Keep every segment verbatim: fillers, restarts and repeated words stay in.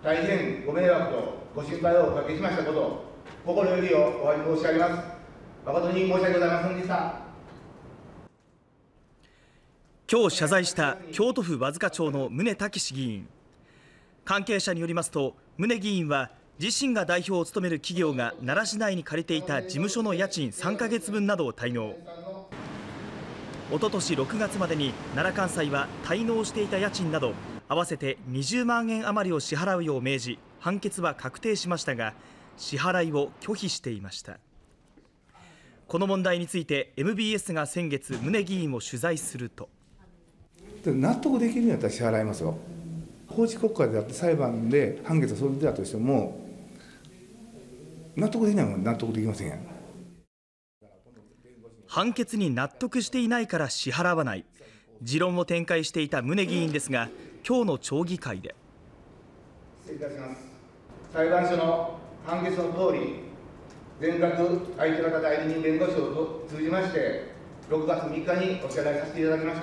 大変ご迷惑とご心配をおかけしましたこと、心よりお詫び申し上げます。誠に申し訳ございませんでした。 今日謝罪した京都府和束町の宗武議員。関係者によりますと、宗議員は自身が代表を務める企業が奈良市内に借りていた事務所の家賃さんかげつぶんなどを滞納。おととしろくがつまでに奈良簡裁は滞納していた家賃など合わせてにじゅうまんえん余りを支払うよう命じ、判決は確定しましたが、支払いを拒否していました。この問題について エムビーエス が先月、宗議員を取材すると、 納得できるんやったら支払いますよ。法治国家であって裁判で判決がそれであったとしても、納得できないものは納得できませんやん。 判決に納得していないから支払わない、持論を展開していた宗議員ですが、今日の町議会で失礼いたします。裁判所の判決のとおり、全額相手方代理人弁護士を通じましてろくがつみっかにお支払いさせていただきました。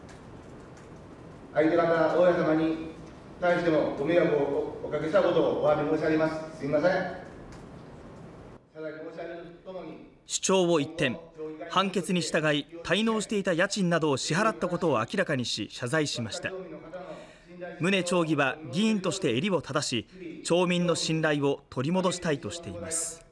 相手方大家様に対してもご迷惑をおかけしたことをお詫び申し上げます。すみません。謝罪申し上げるとともに、 主張を一転、判決に従い滞納していた家賃などを支払ったことを明らかにし謝罪しました。宗町議は議員として襟を正し、町民の信頼を取り戻したいとしています。